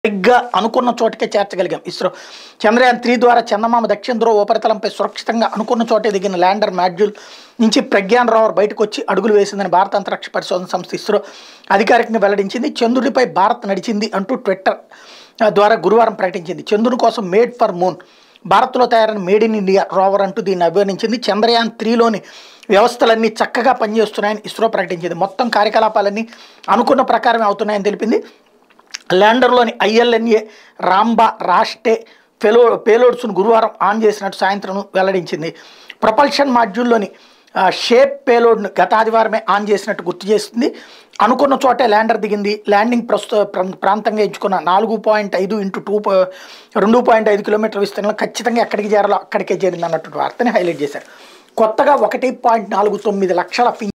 సరిగ్గా అనుకున్న చోటకే చేర్చగలిగాం. ఇస్రో చంద్రయాన్-3 ద్వారా చందమామ దక్షిణ ధ్రువ ఉపరితలంపై సురక్షితంగా అనుకున్న చోటే దిగిన ల్యాండర్ మాడ్యూల్ నుంచి ప్రజ్ఞాన్ రోవర్ బయటకు వచ్చి అడుగులు వేసిందని భారత అంతరిక్ష పరిశోధన సంస్థ ఇస్రో అధికారికంగా వెల్లడించింది. చంద్రుడిపై భారత్ నడిచింది అంటూ ట్విట్టర్ ద్వారా గురువారం ప్రకటించింది. చంద్రుని కోసం మేడ్ ఫర్ మూన్, భారత్లో తయారైన మేడ్ ఇన్ ఇండియా రోవర్ అంటూ దీన్ని అభివర్ణించింది. చంద్రయాన్-3లోని వ్యవస్థలన్నీ చక్కగా పనిచేస్తున్నాయని ఇస్రో ప్రకటించింది. మొత్తం కార్యకలాపాలన్నీ అనుకున్న ప్రకారమే అవుతున్నాయని తెలిపింది. ల్యాండర్లోని ILNA రాంబా రాష్టే పేలోడ్స్ను గురువారం ఆన్ చేసినట్టు సాయంత్రం వెల్లడించింది. ప్రొపల్షన్ మాడ్యూల్లోని షేప్ పేలోడ్ను గత ఆదివారమే ఆన్ చేసినట్టు గుర్తు చేసింది. అనుకున్న చోటే ల్యాండర్ దిగింది. ల్యాండింగ్ ప్రాంతంగా ఎంచుకున్న 4.5 × 2.5 కిలోమీటర్ల విస్తీర్ణంలో ఖచ్చితంగా ఎక్కడికి చేరాలో అక్కడికే చేరింది అన్నట్టు వార్తని హైలైట్ చేశారు. కొత్తగా 1.49 లక్షల